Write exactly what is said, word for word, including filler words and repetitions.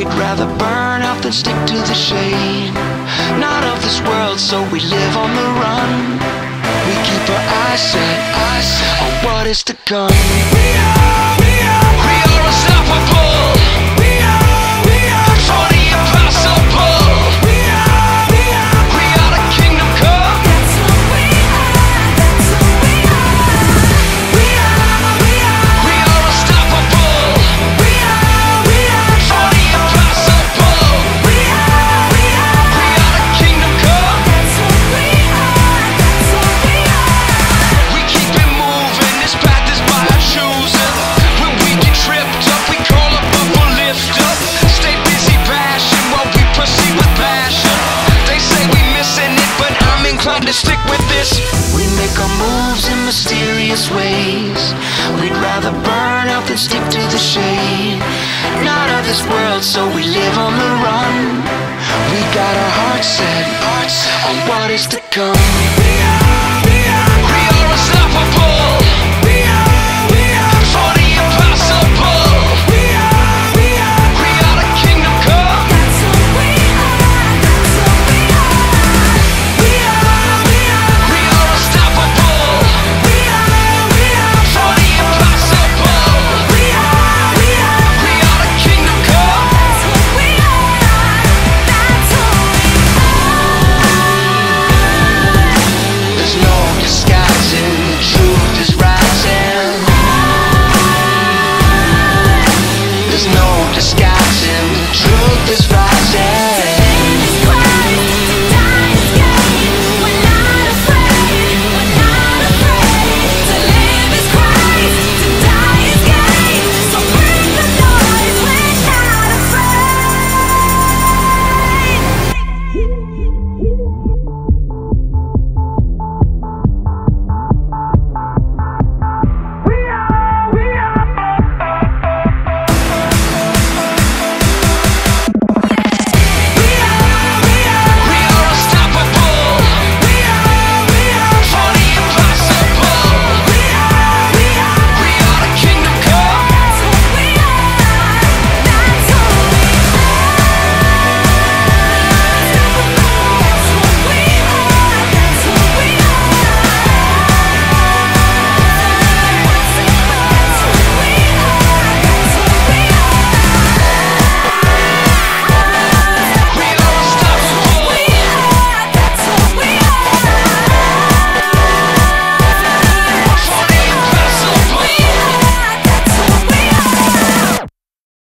We'd rather burn out than stick to the shade. Not of this world, so we live on the run. We keep our eyes set, eyes set on what is to come. We are, we are, we are unstoppable. We are, we are, for the impossible. We are, we are, we are the kingdom come. That's who we are, that's who we are. We are, we are, we are unstoppable. We are, we are, for the impossible. We are, we are, we are the kingdom come. That's who we are, that's who we are. We keep it moving, this path is by our choosing. When we get tripped up, we call up up or lift up. Stay busy bashing while we proceed with passion. They say we missing it, but I'm inclined to stick with this. We make our moves in mysterious ways. We'd rather burn out than stick to the shade. Not of this world, so we live on the run. We got our hearts set, hearts set on what is to come. We are, we are, we are unstoppable. We are, we are, for the impossible. We are, we are, we are the kingdom come. That's who we are, that's who we are. We are, we are, we are unstoppable. We are, we are, for the impossible. We are, we are, we are the kingdom come. That's who we are, that's who we are. There's no disguising, the truth is rising. There's no disguising, the truth is rising.